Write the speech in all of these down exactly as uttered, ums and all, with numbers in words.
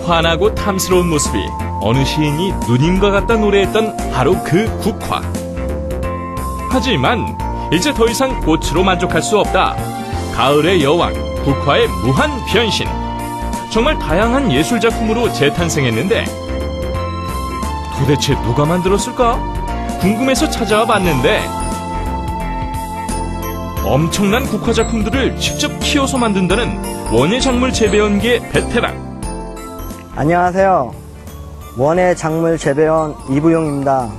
환하고 탐스러운 모습이 어느 시인이 누님과 같다 노래했던 바로 그 국화. 하지만 이제 더 이상 꽃으로 만족할 수 없다. 가을의 여왕, 국화의 무한 변신. 정말 다양한 예술작품으로 재탄생했는데 도대체 누가 만들었을까? 궁금해서 찾아와 봤는데 엄청난 국화 작품들을 직접 키워서 만든다는 원예작물 재배원계 베테랑. 안녕하세요. 원예작물 재배원 이부용입니다.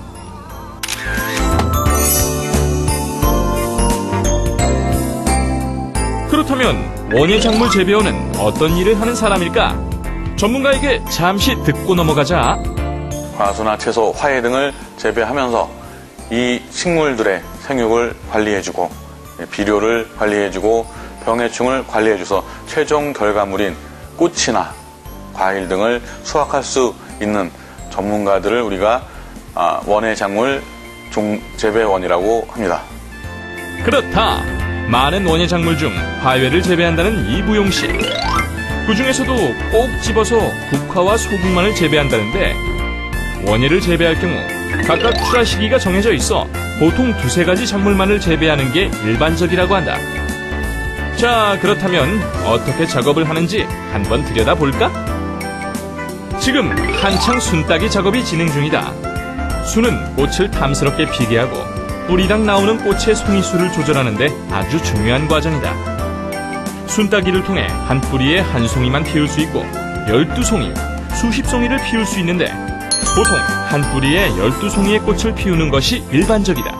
그렇다면 원예작물 재배원은 어떤 일을 하는 사람일까? 전문가에게 잠시 듣고 넘어가자. 과수나 채소, 화훼 등을 재배하면서 이 식물들의 생육을 관리해주고 비료를 관리해주고 병해충을 관리해줘서 최종 결과물인 꽃이나 과일 등을 수확할 수 있는 전문가들을 우리가 원예작물 재배원이라고 합니다. 그렇다. 많은 원예작물 중 화훼를 재배한다는 이부용 씨. 그 중에서도 꼭 집어서 국화와 소국만을 재배한다는데 원예를 재배할 경우 각각 출하 시기가 정해져 있어 보통 두세 가지 작물만을 재배하는 게 일반적이라고 한다. 자, 그렇다면 어떻게 작업을 하는지 한번 들여다볼까? 지금 한창 순따기 작업이 진행 중이다. 순은 꽃을 탐스럽게 피게 하고 뿌리당 나오는 꽃의 송이수를 조절하는데 아주 중요한 과정이다. 순따기를 통해 한 뿌리에 한 송이만 피울 수 있고 열두 송이, 수십 송이를 피울 수 있는데 보통 한 뿌리에 열두 송이의 꽃을 피우는 것이 일반적이다.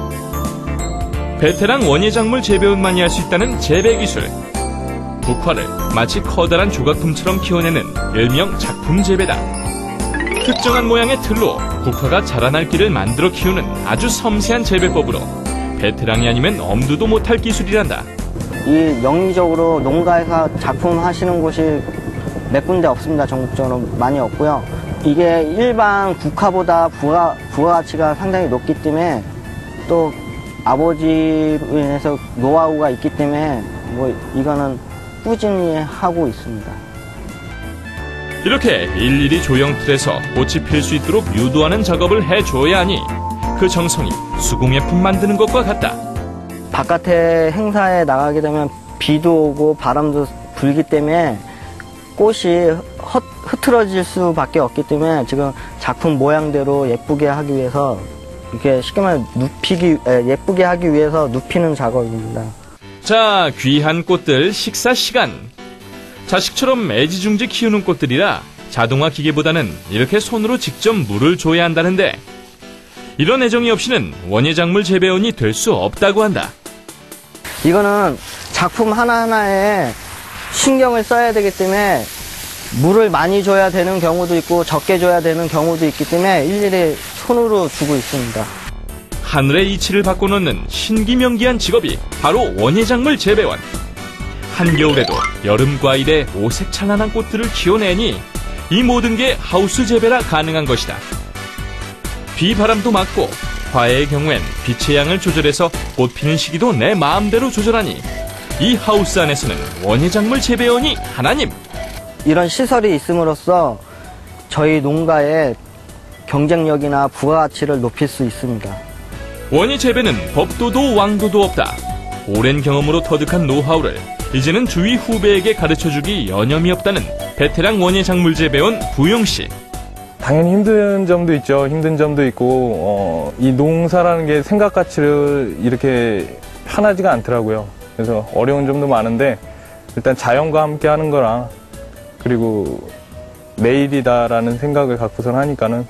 베테랑 원예작물 재배원만이 할 수 있다는 재배기술. 국화를 마치 커다란 조각품처럼 키워내는 일명 작품 재배다. 특정한 모양의 틀로 국화가 자라날 길을 만들어 키우는 아주 섬세한 재배법으로 베테랑이 아니면 엄두도 못할 기술이란다. 이 영리적으로 농가에서 작품 하시는 곳이 몇 군데 없습니다. 전국적으로 많이 없고요. 이게 일반 국화보다 부가, 부가가치가 상당히 높기 때문에 또 아버지로 인해서 노하우가 있기 때문에 뭐 이거는 꾸준히 하고 있습니다. 이렇게 일일이 조형틀에서 꽃이 필 수 있도록 유도하는 작업을 해줘야 하니 그 정성이 수공예품 만드는 것과 같다. 바깥에 행사에 나가게 되면 비도 오고 바람도 불기 때문에 꽃이 헛, 흐트러질 수밖에 없기 때문에 지금 작품 모양대로 예쁘게 하기 위해서 이렇게 쉽게 말해 눕히기, 예쁘게 하기 위해서 눕히는 작업입니다. 자, 귀한 꽃들 식사 시간. 자식처럼 애지중지 키우는 꽃들이라 자동화 기계보다는 이렇게 손으로 직접 물을 줘야 한다는데 이런 애정이 없이는 원예작물 재배원이 될 수 없다고 한다. 이거는 작품 하나하나에 신경을 써야 되기 때문에 물을 많이 줘야 되는 경우도 있고 적게 줘야 되는 경우도 있기 때문에 일일이 손으로 주고 있습니다. 하늘의 이치를 바꿔놓는 신기명기한 직업이 바로 원예작물 재배원. 한겨울에도 여름 과일에 오색찬란한 꽃들을 키워내니 이 모든 게 하우스 재배라 가능한 것이다. 비바람도 막고 화훼의 경우엔 빛의 양을 조절해서 꽃 피는 시기도 내 마음대로 조절하니 이 하우스 안에서는 원예작물 재배원이 하나님. 이런 시설이 있음으로써 저희 농가의 경쟁력이나 부가가치를 높일 수 있습니다. 원예 재배는 법도도 왕도도 없다. 오랜 경험으로 터득한 노하우를 이제는 주위 후배에게 가르쳐주기 여념이 없다는 베테랑 원예작물 재배원 부용씨. 당연히 힘든 점도 있죠. 힘든 점도 있고 어, 이 농사라는 게 생각 가치를 이렇게 편하지가 않더라고요. 그래서 어려운 점도 많은데 일단 자연과 함께 하는 거랑 그리고 내일이다라는 생각을 갖고선 하니까는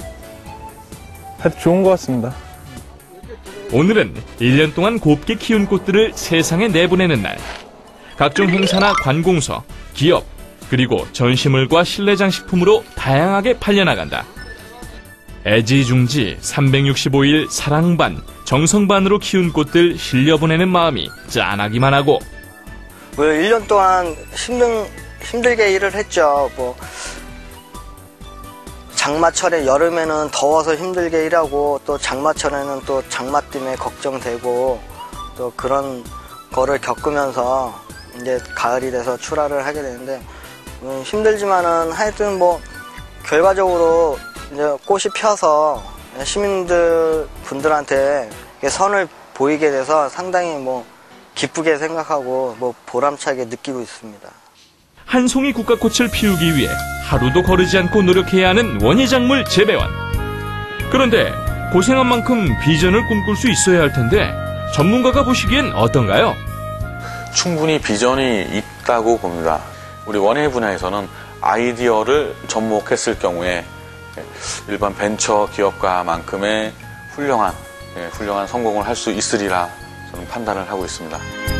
하여튼 좋은 것 같습니다. 오늘은 일 년 동안 곱게 키운 꽃들을 세상에 내보내는 날. 각종 행사나 관공서, 기업, 그리고 전시물과 실내장식품으로 다양하게 팔려나간다. 애지중지 삼백육십오 일 사랑반, 정성반으로 키운 꽃들 실려보내는 마음이 짠하기만 하고. 뭐 일 년 동안 힘든, 힘들게 일을 했죠. 뭐 장마철에 여름에는 더워서 힘들게 일하고 또 장마철에는 또 장마 때문에 걱정되고 또 그런 거를 겪으면서 이제 가을이 돼서 출하를 하게 되는데 음, 힘들지만은 하여튼 뭐 결과적으로 이제 꽃이 펴서 시민들 분들한테 선을 보이게 돼서 상당히 뭐 기쁘게 생각하고 뭐 보람차게 느끼고 있습니다. 한 송이 국화꽃을 피우기 위해 하루도 거르지 않고 노력해야 하는 원예작물 재배원. 그런데 고생한 만큼 비전을 꿈꿀 수 있어야 할 텐데 전문가가 보시기엔 어떤가요? 충분히 비전이 있다고 봅니다. 우리 원예 분야에서는 아이디어를 접목했을 경우에 일반 벤처 기업가만큼의 훌륭한, 훌륭한 성공을 할 수 있으리라 저는 판단을 하고 있습니다.